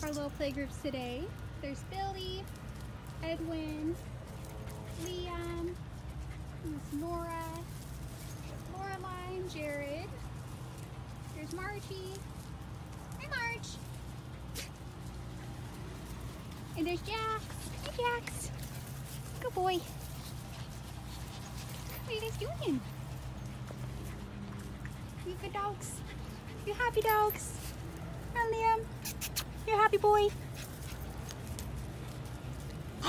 have our little playgroups today. There's Billy, Edwin, Liam, Miss Nora, Lorelai, Jared. There's Margie. Hi, Marge. And there's Jax. Hi, Jax. Good boy. What are you guys doing? You good dogs? You happy dogs? Hi, Liam. You're a happy boy.